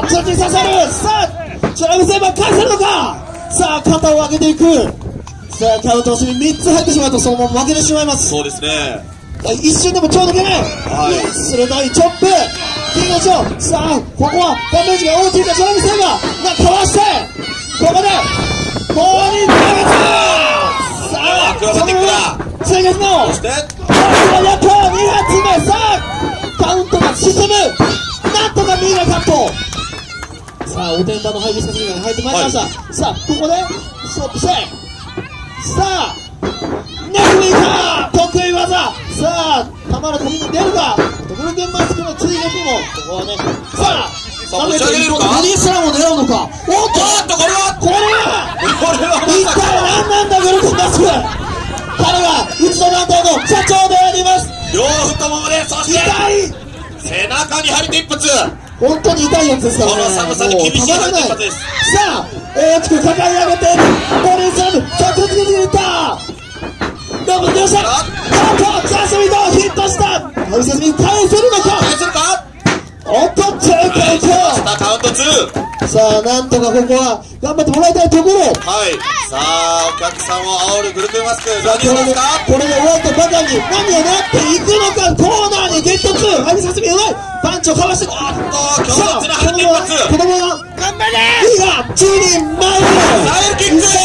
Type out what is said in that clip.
ちょっと刺さる。さあチュラムセイバー返せるのか。さあ肩を上げていく。さあカウント押しに3つ入ってしまうとそのまま負けてしまいます。 そうですね。 一瞬でも超抜けない。鋭いチョップキングショー。さあここはダメージが大きいか。チュラムセイバーがかわしてここでもう2投げた。さあクロスティックだ。 追加のそしてやっと2発目。さあカウントが進む。なんとか右がカット。さあおてんばのハイビスカスリーが入ってまいりました、さあここでストップしてさあネフミカ得意技。さあたまら飛びに出るか。ブルケンマスクの追撃もここはね。さあ持ち上げれるか。 ボディスラムを狙うのか。おっとこれは一体何なんだブルケンマスク。彼が一度団体の社長であります。 両太ももで、そして背中に張り手一発。 本当に痛いやつですからね。 この寒さに厳しい張り手一発です。 さあ大きく抱え上げてボディスラム着実にいったロブ出ました。ジャスミンとヒットした。ハウセスミン返せるのか。おっとチェックアウト。 カウント2。 さあなんとかここは頑張ってもらいたいところ。 はい。さあお客さんを煽るブルクマスク。何をですか。 これで終わったばかりに何を狙っていくのか。コーナーにゲット2。ハウセスミンうまいパンチをかわして。 強烈な張り手一発。 子供が頑張れ。いいが10人前でサイルキック。